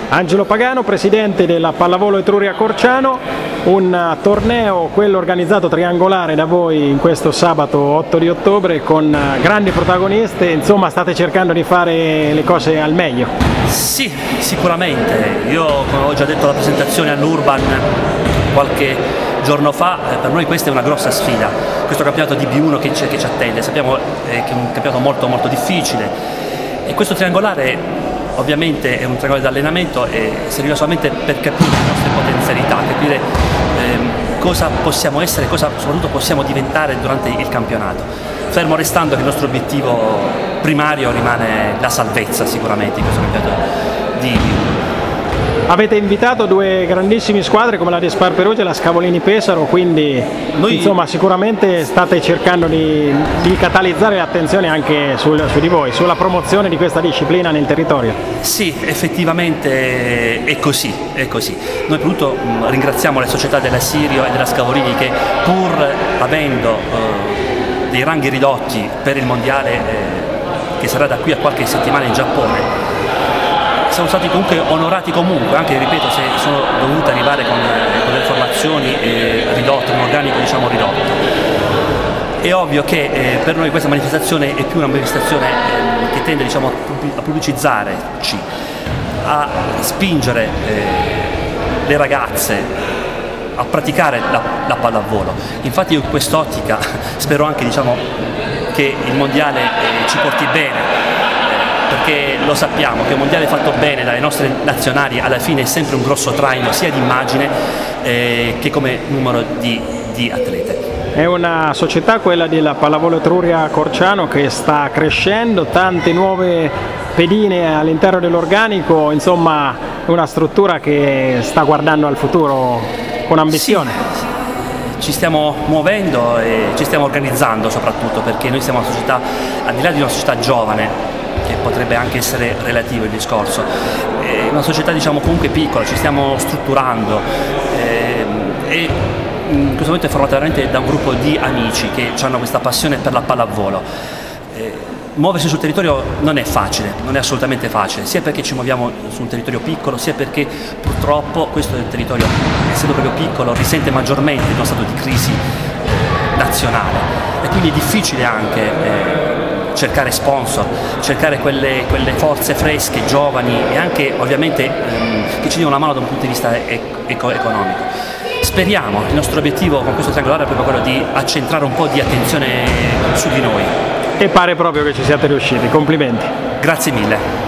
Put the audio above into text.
Angelo Pagano, presidente della Pallavolo Etruria Corciano, un torneo, quello organizzato triangolare da voi in questo sabato 8 di ottobre con grandi protagoniste, insomma state cercando di fare le cose al meglio. Sì, sicuramente. Io, come ho già detto alla presentazione all'Urban qualche giorno fa, per noi questa è una grossa sfida, questo campionato di B1 che ci attende. Sappiamo che è un campionato molto difficile e questo triangolare ovviamente è un triangolare di allenamento e serviva solamente per capire le nostre potenzialità, capire cosa possiamo essere, cosa soprattutto possiamo diventare durante il campionato, fermo restando che il nostro obiettivo primario rimane la salvezza sicuramente in questo campionato di B1. Avete invitato due grandissime squadre come la Despar Perugia e la Scavolini Pesaro, quindi insomma sicuramente state cercando di catalizzare l'attenzione anche su di voi, sulla promozione di questa disciplina nel territorio. Sì, effettivamente è così, è così. Noi appunto ringraziamo le società della Sirio e della Scavolini che pur avendo dei ranghi ridotti per il mondiale che sarà da qui a qualche settimana in Giappone, siamo stati comunque onorati comunque, anche ripeto se sono dovuti arrivare con delle formazioni ridotte, un organico diciamo ridotto. È ovvio che per noi questa manifestazione è più una manifestazione che tende diciamo, a pubblicizzarci, a spingere le ragazze a praticare la pallavolo. Infatti io in quest'ottica spero anche diciamo, che il mondiale ci porti bene, perché lo sappiamo che un mondiale fatto bene dalle nostre nazionali alla fine è sempre un grosso traino sia di immagine che come numero di atlete. È una società, quella della Pallavolo Etruria Corciano, che sta crescendo, tante nuove pedine all'interno dell'organico, insomma una struttura che sta guardando al futuro con ambizione. Sì. Ci stiamo muovendo e ci stiamo organizzando soprattutto perché noi siamo una società, al di là di una società giovane, che potrebbe anche essere relativo il discorso, è una società diciamo comunque piccola, ci stiamo strutturando e in questo momento è formata veramente da un gruppo di amici che hanno questa passione per la pallavolo. Muoversi sul territorio non è facile, non è assolutamente facile, sia perché ci muoviamo su un territorio piccolo, sia perché purtroppo questo territorio, essendo proprio piccolo, risente maggiormente di uno stato di crisi nazionale e quindi è difficile anche cercare sponsor, cercare quelle forze fresche, giovani e anche ovviamente che ci diano una mano da un punto di vista economico. Speriamo, il nostro obiettivo con questo triangolare è proprio quello di accentrare un po' di attenzione su di noi. E pare proprio che ci siate riusciti, complimenti. Grazie mille.